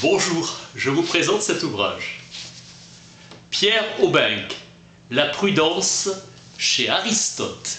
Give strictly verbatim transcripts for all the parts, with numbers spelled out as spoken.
Bonjour, je vous présente cet ouvrage. Pierre Aubenque, La prudence chez Aristote.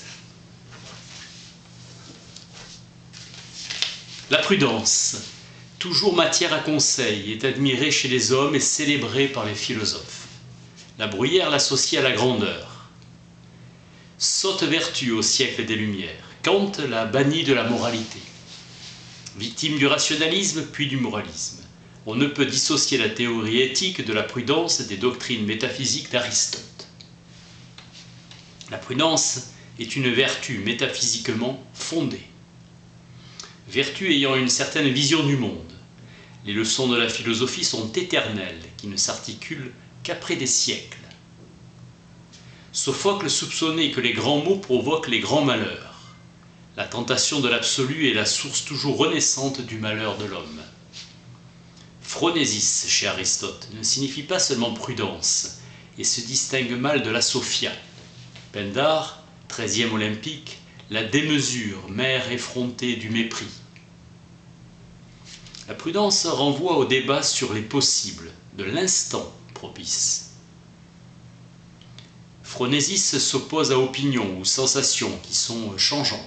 La prudence, toujours matière à conseil, est admirée chez les hommes et célébrée par les philosophes. La Bruyère l'associe à la grandeur. Sotte vertu au siècle des Lumières, Kant l'a bannie de la moralité. Victime du rationalisme puis du moralisme, on ne peut dissocier la théorie éthique de la prudence des doctrines métaphysiques d'Aristote. La prudence est une vertu métaphysiquement fondée. Vertu ayant une certaine vision du monde. Les leçons de la philosophie sont éternelles, qui ne s'articulent qu'après des siècles. Sophocle soupçonnait que les grands mots provoquent les grands malheurs. La tentation de l'absolu est la source toujours renaissante du malheur de l'homme. Phronésis, chez Aristote, ne signifie pas seulement prudence, et se distingue mal de la sophia. Pindare, treizième olympique, la démesure, mère effrontée du mépris. La prudence renvoie au débat sur les possibles, de l'instant propice. Phronésis s'oppose à opinion ou sensations qui sont changeantes.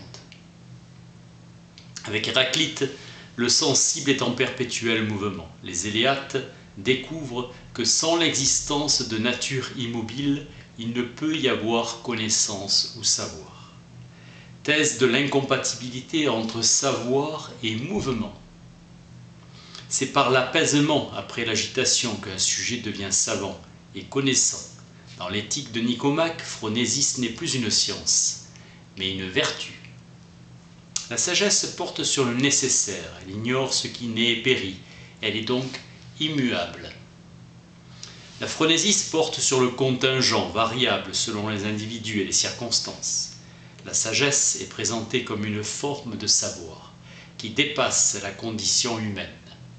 Avec Héraclite, le sensible est en perpétuel mouvement. Les Éléates découvrent que sans l'existence de nature immobile, il ne peut y avoir connaissance ou savoir. Thèse de l'incompatibilité entre savoir et mouvement. C'est par l'apaisement après l'agitation qu'un sujet devient savant et connaissant. Dans l'éthique de Nicomaque, Phronésis n'est plus une science, mais une vertu. La sagesse porte sur le nécessaire, elle ignore ce qui naît et périt, elle est donc immuable. La phronésis porte sur le contingent, variable selon les individus et les circonstances. La sagesse est présentée comme une forme de savoir, qui dépasse la condition humaine.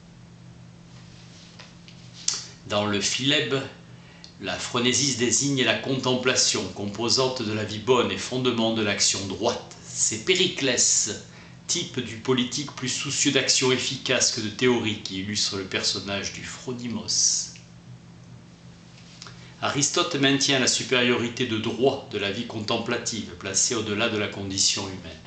Dans le Philèbe, la phronésis désigne la contemplation, composante de la vie bonne et fondement de l'action droite. C'est Périclès, type du politique plus soucieux d'action efficace que de théorie, qui illustre le personnage du Phronimos. Aristote maintient la supériorité de droit de la vie contemplative, placée au-delà de la condition humaine.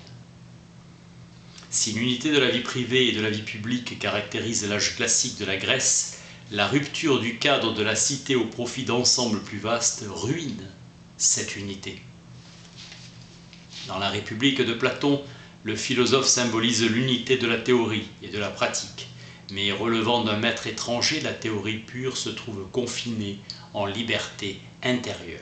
Si l'unité de la vie privée et de la vie publique caractérise l'âge classique de la Grèce, la rupture du cadre de la cité au profit d'ensembles plus vastes ruine cette unité. Dans la République de Platon, le philosophe symbolise l'unité de la théorie et de la pratique, mais relevant d'un maître étranger, la théorie pure se trouve confinée en liberté intérieure.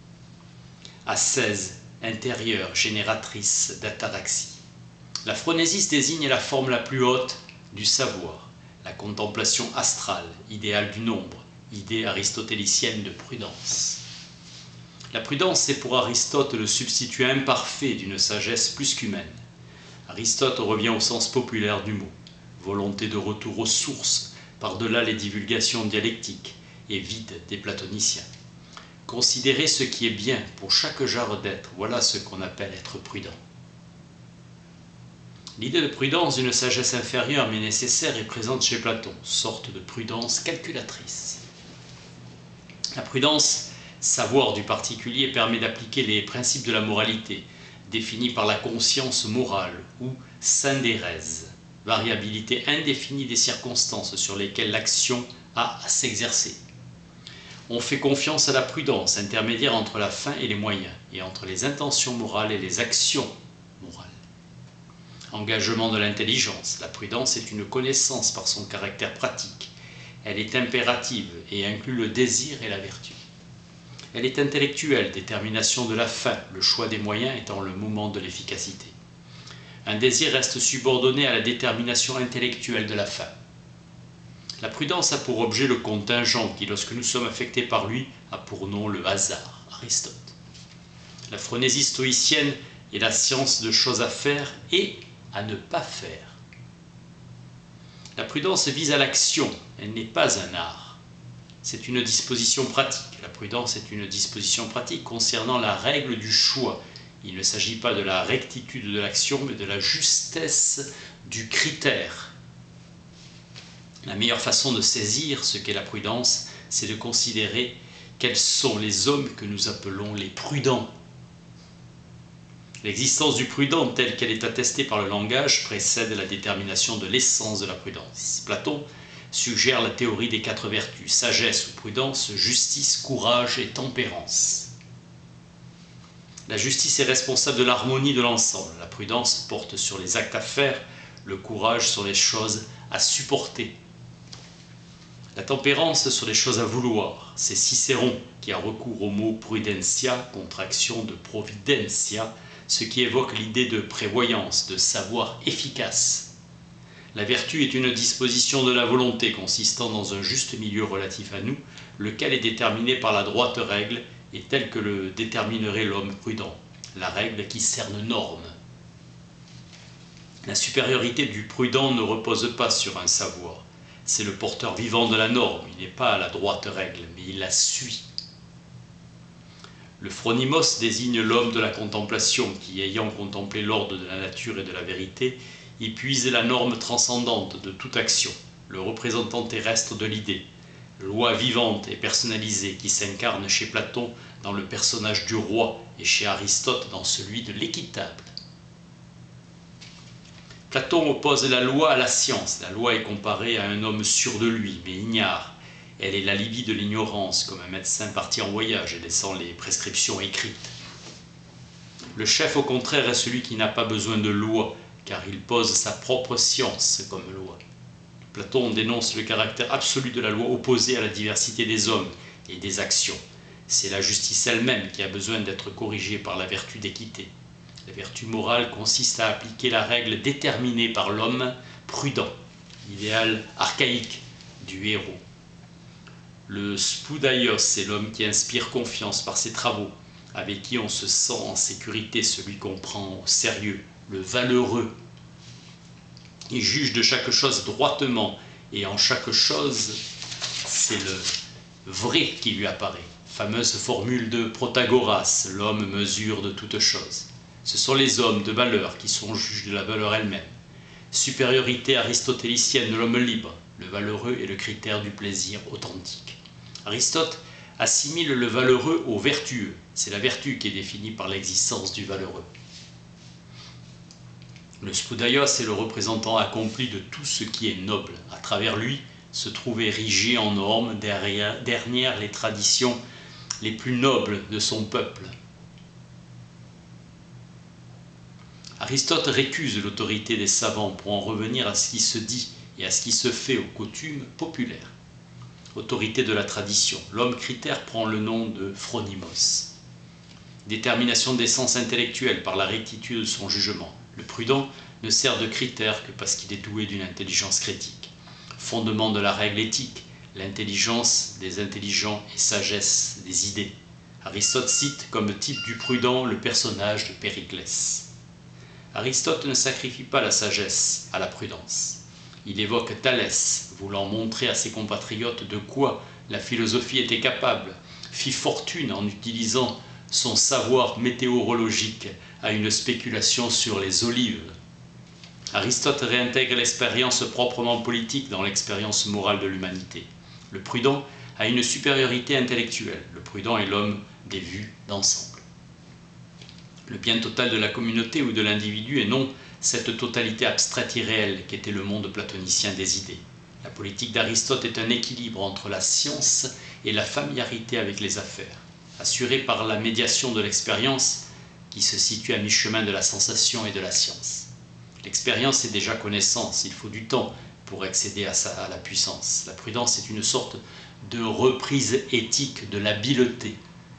Ascèse intérieure génératrice d'ataraxie. La phronésis désigne la forme la plus haute du savoir, la contemplation astrale, idéal du nombre, idée aristotélicienne de prudence. La prudence est pour Aristote le substitut imparfait d'une sagesse plus qu'humaine. Aristote revient au sens populaire du mot, volonté de retour aux sources, par-delà les divulgations dialectiques et vides des platoniciens. Considérer ce qui est bien pour chaque genre d'être, voilà ce qu'on appelle être prudent. L'idée de prudence d'une sagesse inférieure mais nécessaire est présente chez Platon, sorte de prudence calculatrice. La prudence, savoir du particulier, permet d'appliquer les principes de la moralité, définis par la conscience morale ou syndérèse, variabilité indéfinie des circonstances sur lesquelles l'action a à s'exercer. On fait confiance à la prudence, intermédiaire entre la fin et les moyens, et entre les intentions morales et les actions morales. Engagement de l'intelligence, la prudence est une connaissance par son caractère pratique. Elle est impérative et inclut le désir et la vertu. Elle est intellectuelle, détermination de la fin, le choix des moyens étant le moment de l'efficacité. Un désir reste subordonné à la détermination intellectuelle de la fin. La prudence a pour objet le contingent qui, lorsque nous sommes affectés par lui, a pour nom le hasard, Aristote. La phronésie stoïcienne est la science de choses à faire et à ne pas faire. La prudence vise à l'action, elle n'est pas un art. C'est une disposition pratique. La prudence est une disposition pratique concernant la règle du choix. Il ne s'agit pas de la rectitude de l'action, mais de la justesse du critère. La meilleure façon de saisir ce qu'est la prudence, c'est de considérer quels sont les hommes que nous appelons les prudents. L'existence du prudent, telle qu'elle est attestée par le langage, précède la détermination de l'essence de la prudence. Platon suggère la théorie des quatre vertus, sagesse ou prudence, justice, courage et tempérance. La justice est responsable de l'harmonie de l'ensemble. La prudence porte sur les actes à faire, le courage sur les choses à supporter. La tempérance sur les choses à vouloir. C'est Cicéron qui a recours au mot prudentia, contraction de providentia, ce qui évoque l'idée de prévoyance, de savoir efficace. La vertu est une disposition de la volonté consistant dans un juste milieu relatif à nous, lequel est déterminé par la droite règle et tel que le déterminerait l'homme prudent, la règle qui cerne norme. La supériorité du prudent ne repose pas sur un savoir. C'est le porteur vivant de la norme, il n'est pas à la droite règle, mais il la suit. Le phronimos désigne l'homme de la contemplation qui, ayant contemplé l'ordre de la nature et de la vérité, y puise la norme transcendante de toute action, le représentant terrestre de l'idée, loi vivante et personnalisée qui s'incarne chez Platon dans le personnage du roi et chez Aristote dans celui de l'équitable. Platon oppose la loi à la science. La loi est comparée à un homme sûr de lui, mais ignare. Elle est l'alibi de l'ignorance, comme un médecin parti en voyage et laissant les prescriptions écrites. Le chef, au contraire, est celui qui n'a pas besoin de loi, car il pose sa propre science comme loi. Platon dénonce le caractère absolu de la loi opposé à la diversité des hommes et des actions. C'est la justice elle-même qui a besoin d'être corrigée par la vertu d'équité. La vertu morale consiste à appliquer la règle déterminée par l'homme prudent, idéal archaïque du héros. Le spoudaïos est l'homme qui inspire confiance par ses travaux, avec qui on se sent en sécurité, celui qu'on prend au sérieux, le valeureux. Il juge de chaque chose droitement, et en chaque chose, c'est le vrai qui lui apparaît. Fameuse formule de Protagoras, l'homme mesure de toutes choses. Ce sont les hommes de valeur qui sont juges de la valeur elle-même. Supériorité aristotélicienne de l'homme libre, le valeureux est le critère du plaisir authentique. Aristote assimile le valeureux au vertueux. C'est la vertu qui est définie par l'existence du valeureux. Le spoudaïos est le représentant accompli de tout ce qui est noble. À travers lui se trouve érigé en normes derrière, derrière les traditions les plus nobles de son peuple. Aristote récuse l'autorité des savants pour en revenir à ce qui se dit et à ce qui se fait aux coutumes populaires. Autorité de la tradition, l'homme critère prend le nom de phronimos. Détermination d'essence intellectuelle par la rectitude de son jugement. Le prudent ne sert de critère que parce qu'il est doué d'une intelligence critique. Fondement de la règle éthique, l'intelligence des intelligents et sagesse des idées. Aristote cite comme type du prudent le personnage de Périclès. Aristote ne sacrifie pas la sagesse à la prudence. Il évoque Thalès, voulant montrer à ses compatriotes de quoi la philosophie était capable, fit fortune en utilisant son savoir météorologique à une spéculation sur les olives. Aristote réintègre l'expérience proprement politique dans l'expérience morale de l'humanité. Le prudent a une supériorité intellectuelle. Le prudent est l'homme des vues d'ensemble. Le bien total de la communauté ou de l'individu et non cette totalité abstraite irréelle qu'était le monde platonicien des idées. La politique d'Aristote est un équilibre entre la science et la familiarité avec les affaires, assurée par la médiation de l'expérience qui se situe à mi-chemin de la sensation et de la science. L'expérience est déjà connaissance, il faut du temps pour accéder à, sa, à la puissance. La prudence est une sorte de reprise éthique de l'habileté.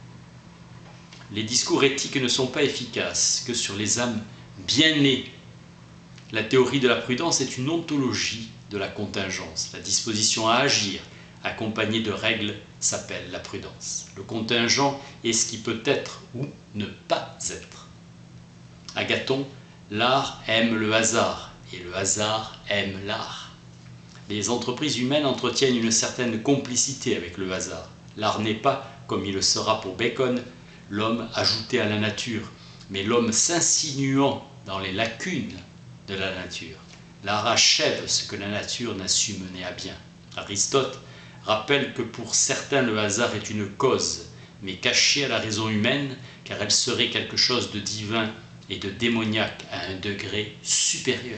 Les discours éthiques ne sont pas efficaces que sur les âmes bien nées. La théorie de la prudence est une ontologie de la contingence. La disposition à agir, accompagnée de règles, s'appelle la prudence. Le contingent est ce qui peut être ou ne pas être. Agathon, l'art aime le hasard et le hasard aime l'art. Les entreprises humaines entretiennent une certaine complicité avec le hasard. L'art n'est pas, comme il le sera pour Bacon, l'homme ajouté à la nature, mais l'homme s'insinuant dans les lacunes de la nature. L'art achève ce que la nature n'a su mener à bien. Aristote rappelle que pour certains le hasard est une cause, mais cachée à la raison humaine, car elle serait quelque chose de divin et de démoniaque à un degré supérieur.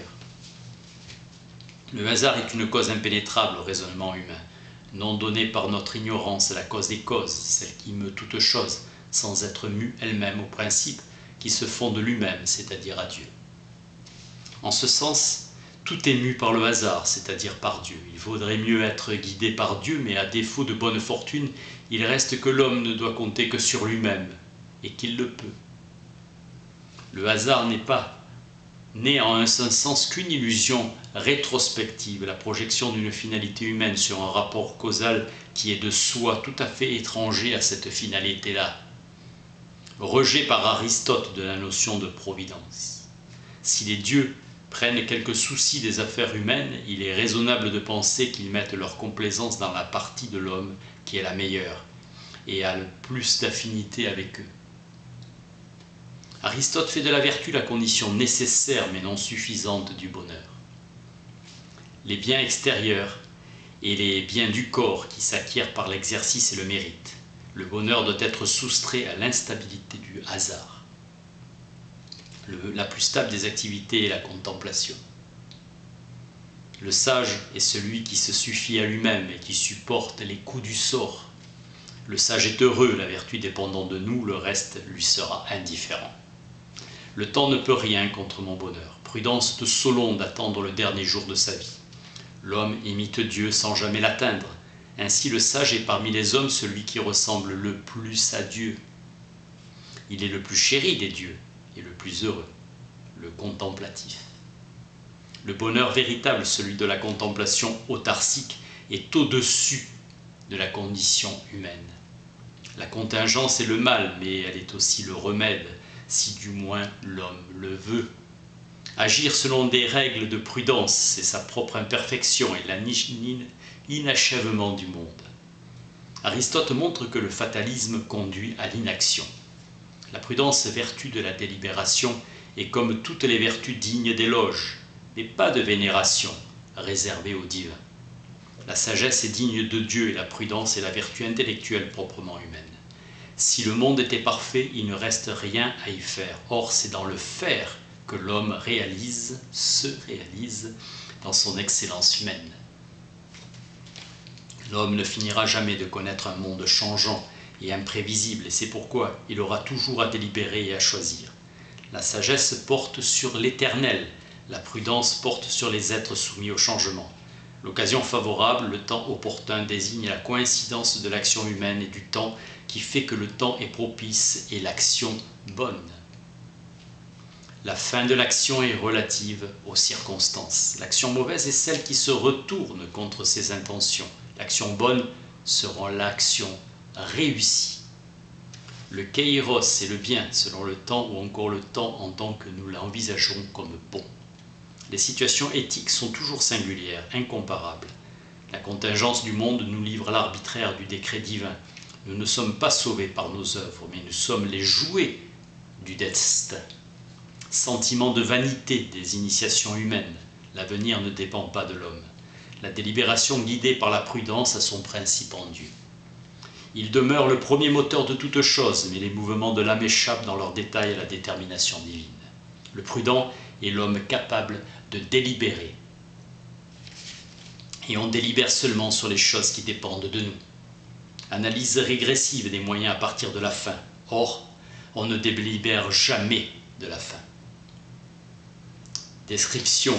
Le hasard est une cause impénétrable au raisonnement humain, non donnée par notre ignorance à la cause des causes, celle qui meut toute chose, sans être mue elle-même au principe qui se fonde lui-même, c'est-à-dire à Dieu. En ce sens, tout est mu par le hasard, c'est-à-dire par Dieu. Il vaudrait mieux être guidé par Dieu, mais à défaut de bonne fortune, il reste que l'homme ne doit compter que sur lui-même, et qu'il le peut. Le hasard n'est pas né en un sens qu'une illusion rétrospective, la projection d'une finalité humaine sur un rapport causal qui est de soi tout à fait étranger à cette finalité-là. Rejet par Aristote de la notion de providence. Si les dieux prennent quelques soucis des affaires humaines, il est raisonnable de penser qu'ils mettent leur complaisance dans la partie de l'homme qui est la meilleure et a le plus d'affinité avec eux. Aristote fait de la vertu la condition nécessaire mais non suffisante du bonheur. Les biens extérieurs et les biens du corps qui s'acquièrent par l'exercice et le mérite. Le bonheur doit être soustrait à l'instabilité du hasard. Le, la plus stable des activités est la contemplation. Le sage est celui qui se suffit à lui-même et qui supporte les coups du sort. Le sage est heureux, la vertu dépendant de nous, le reste lui sera indifférent. Le temps ne peut rien contre mon bonheur. Prudence de Solon d'attendre le dernier jour de sa vie. L'homme imite Dieu sans jamais l'atteindre. Ainsi le sage est parmi les hommes celui qui ressemble le plus à Dieu. Il est le plus chéri des dieux et le plus heureux, le contemplatif. Le bonheur véritable, celui de la contemplation autarcique, est au-dessus de la condition humaine. La contingence est le mal, mais elle est aussi le remède, si du moins l'homme le veut. Agir selon des règles de prudence, c'est sa propre imperfection et l'inachèvement du monde. Aristote montre que le fatalisme conduit à l'inaction. La prudence, vertu de la délibération, est comme toutes les vertus dignes d'éloge, mais pas de vénération, réservée au divin. La sagesse est digne de Dieu et la prudence est la vertu intellectuelle proprement humaine. Si le monde était parfait, il ne reste rien à y faire. Or, c'est dans le faire que l'homme réalise, se réalise dans son excellence humaine. L'homme ne finira jamais de connaître un monde changeant et imprévisible, et c'est pourquoi il aura toujours à délibérer et à choisir. La sagesse porte sur l'éternel, la prudence porte sur les êtres soumis au changement. L'occasion favorable, le temps opportun, désigne la coïncidence de l'action humaine et du temps qui fait que le temps est propice et l'action bonne. La fin de l'action est relative aux circonstances. L'action mauvaise est celle qui se retourne contre ses intentions. L'action bonne sera l'action réussie. Le kairos est le bien selon le temps ou encore le temps en tant que nous l'envisageons comme bon. Les situations éthiques sont toujours singulières, incomparables. La contingence du monde nous livre l'arbitraire du décret divin. Nous ne sommes pas sauvés par nos œuvres, mais nous sommes les jouets du destin. Sentiment de vanité des initiations humaines. L'avenir ne dépend pas de l'homme. La délibération guidée par la prudence a son principe en Dieu. Il demeure le premier moteur de toute chose, mais les mouvements de l'âme échappent dans leurs détails à la détermination divine. Le prudent est l'homme capable de délibérer. Et on délibère seulement sur les choses qui dépendent de nous. Analyse régressive des moyens à partir de la fin. Or, on ne délibère jamais de la fin. Description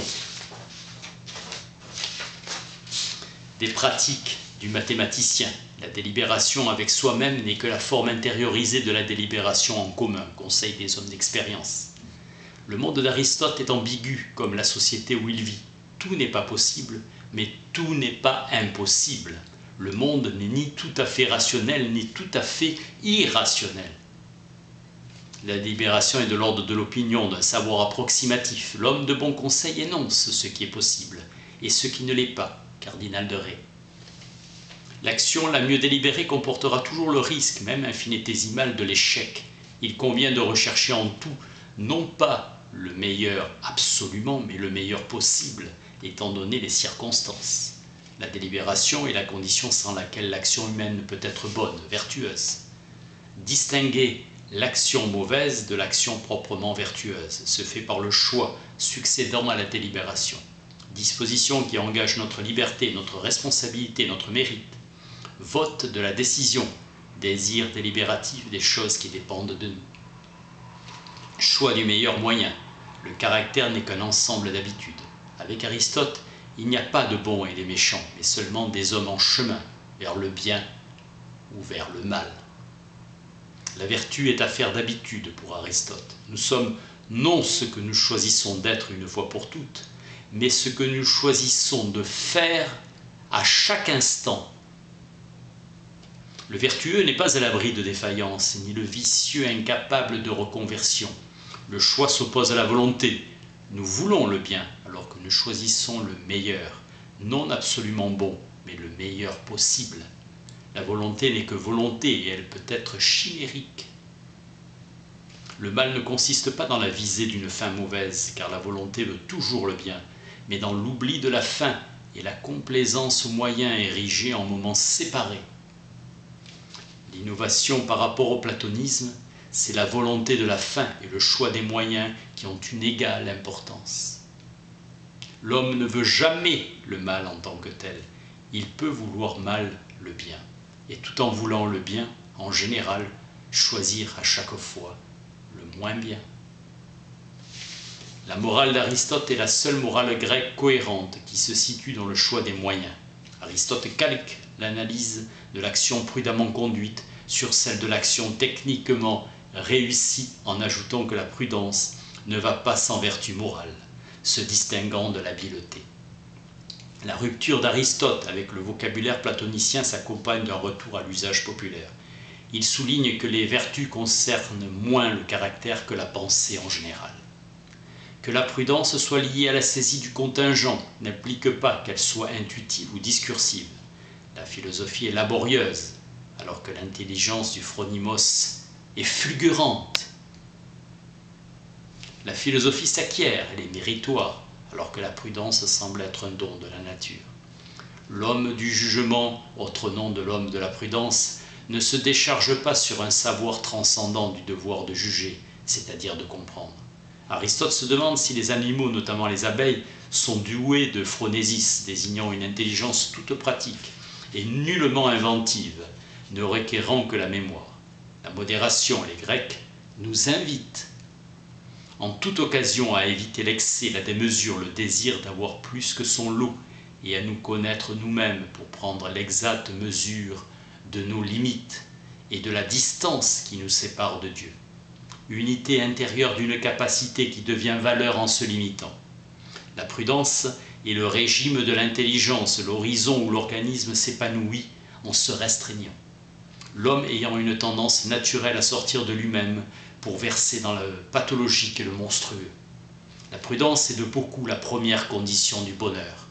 des pratiques du mathématicien. La délibération avec soi-même n'est que la forme intériorisée de la délibération en commun, conseil des hommes d'expérience. Le monde d'Aristote est ambigu, comme la société où il vit. Tout n'est pas possible, mais tout n'est pas impossible. Le monde n'est ni tout à fait rationnel, ni tout à fait irrationnel. La délibération est de l'ordre de l'opinion, d'un savoir approximatif. L'homme de bon conseil énonce ce qui est possible, et ce qui ne l'est pas. Cardinal de Ré. L'action la mieux délibérée comportera toujours le risque, même infinitésimal, de l'échec. Il convient de rechercher en tout, non pas le meilleur absolument, mais le meilleur possible, étant donné les circonstances. La délibération est la condition sans laquelle l'action humaine ne peut être bonne, vertueuse. Distinguer l'action mauvaise de l'action proprement vertueuse se fait par le choix succédant à la délibération. Disposition qui engage notre liberté, notre responsabilité, notre mérite. Vote de la décision, désir délibératif des choses qui dépendent de nous. Choix du meilleur moyen. Le caractère n'est qu'un ensemble d'habitudes. Avec Aristote, il n'y a pas de bons et de méchants, mais seulement des hommes en chemin vers le bien ou vers le mal. La vertu est affaire d'habitude pour Aristote. Nous sommes non ce que nous choisissons d'être une fois pour toutes, mais ce que nous choisissons de faire à chaque instant. Le vertueux n'est pas à l'abri de défaillance, ni le vicieux incapable de reconversion. Le choix s'oppose à la volonté. Nous voulons le bien, alors que nous choisissons le meilleur, non absolument bon, mais le meilleur possible. La volonté n'est que volonté et elle peut être chimérique. Le mal ne consiste pas dans la visée d'une fin mauvaise, car la volonté veut toujours le bien, mais dans l'oubli de la fin et la complaisance aux moyens érigés en moments séparés. L'innovation par rapport au platonisme, c'est la volonté de la fin et le choix des moyens qui ont une égale importance. L'homme ne veut jamais le mal en tant que tel. Il peut vouloir mal le bien. Et tout en voulant le bien, en général, choisir à chaque fois le moins bien. La morale d'Aristote est la seule morale grecque cohérente qui se situe dans le choix des moyens. Aristote calque l'analyse de l'action prudemment conduite sur celle de l'action techniquement réussie en ajoutant que la prudence ne va pas sans vertu morale, se distinguant de l'habileté. La rupture d'Aristote avec le vocabulaire platonicien s'accompagne d'un retour à l'usage populaire. Il souligne que les vertus concernent moins le caractère que la pensée en général. Que la prudence soit liée à la saisie du contingent n'implique pas qu'elle soit intuitive ou discursive. La philosophie est laborieuse, alors que l'intelligence du phronimos est fulgurante. La philosophie s'acquiert, elle est méritoire, alors que la prudence semble être un don de la nature. L'homme du jugement, autre nom de l'homme de la prudence, ne se décharge pas sur un savoir transcendant du devoir de juger, c'est-à-dire de comprendre. Aristote se demande si les animaux, notamment les abeilles, sont doués de phronésis, désignant une intelligence toute pratique et nullement inventive, ne requérant que la mémoire. La modération, les Grecs, nous invitent en toute occasion à éviter l'excès, la démesure, le désir d'avoir plus que son lot et à nous connaître nous-mêmes pour prendre l'exacte mesure de nos limites et de la distance qui nous sépare de Dieu. Unité intérieure d'une capacité qui devient valeur en se limitant. La prudence est le régime de l'intelligence, l'horizon où l'organisme s'épanouit en se restreignant. L'homme ayant une tendance naturelle à sortir de lui-même pour verser dans le pathologique et le monstrueux. La prudence est de beaucoup la première condition du bonheur.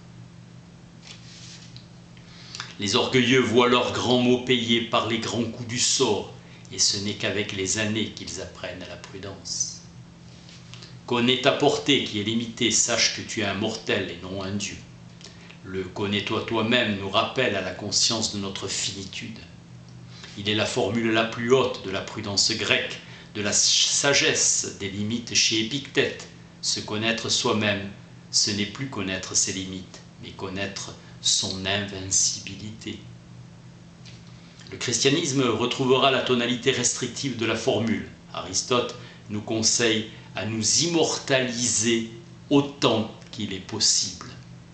Les orgueilleux voient leurs grands maux payés par les grands coups du sort, et ce n'est qu'avec les années qu'ils apprennent à la prudence. Connais ta portée qui est limitée, sache que tu es un mortel et non un dieu. Le connais-toi toi-même nous rappelle à la conscience de notre finitude. Il est la formule la plus haute de la prudence grecque, de la sagesse des limites chez Épictète. Se connaître soi-même, ce n'est plus connaître ses limites, mais connaître son invincibilité. Le christianisme retrouvera la tonalité restrictive de la formule. Aristote nous conseille à nous immortaliser autant qu'il est possible.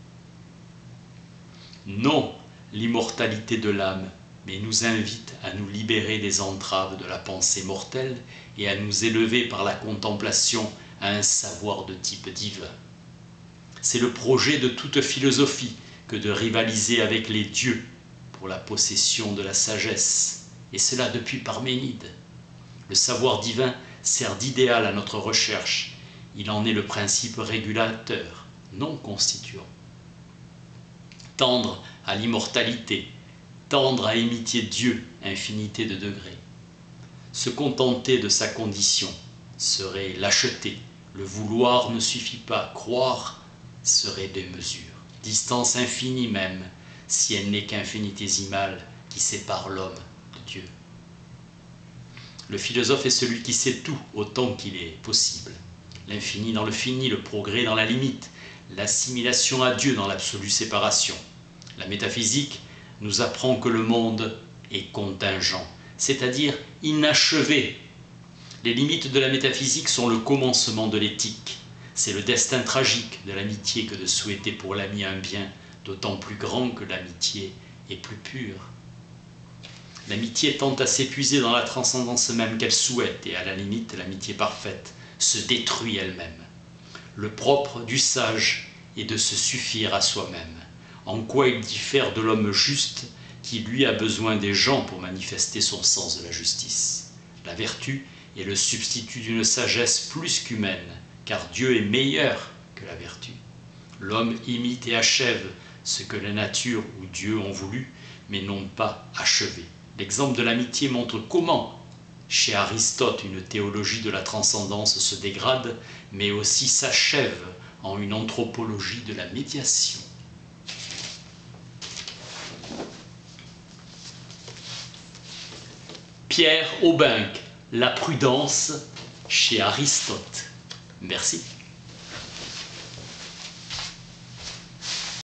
Non l'immortalité de l'âme, mais nous invite à nous libérer des entraves de la pensée mortelle et à nous élever par la contemplation à un savoir de type divin. C'est le projet de toute philosophie que de rivaliser avec les dieux pour la possession de la sagesse, et cela depuis Parménide. Le savoir divin sert d'idéal à notre recherche, il en est le principe régulateur, non constituant. Tendre à l'immortalité, tendre à imiter Dieu, infinité de degrés. Se contenter de sa condition serait lâcheté Le vouloir ne suffit pas, croire serait démesure. Distance infinie même, si elle n'est qu'infinitésimale qui sépare l'homme de Dieu. Le philosophe est celui qui sait tout autant qu'il est possible. L'infini dans le fini, le progrès dans la limite, l'assimilation à Dieu dans l'absolue séparation. La métaphysique nous apprend que le monde est contingent, c'est-à-dire inachevé. Les limites de la métaphysique sont le commencement de l'éthique. C'est le destin tragique de l'amitié que de souhaiter pour l'ami un bien d'autant plus grand que l'amitié est plus pure. L'amitié tend à s'épuiser dans la transcendance même qu'elle souhaite, et à la limite, l'amitié parfaite se détruit elle-même. Le propre du sage est de se suffire à soi-même. En quoi il diffère de l'homme juste qui, lui, a besoin des gens pour manifester son sens de la justice. La vertu est le substitut d'une sagesse plus qu'humaine, car Dieu est meilleur que la vertu. L'homme imite et achève ce que la nature ou Dieu ont voulu, mais n'ont pas achevé. L'exemple de l'amitié montre comment, chez Aristote, une théologie de la transcendance se dégrade, mais aussi s'achève en une anthropologie de la médiation. Pierre Aubinck, La prudence chez Aristote. Merci.